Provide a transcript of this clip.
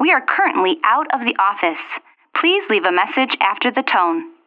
We are currently out of the office. Please leave a message after the tone.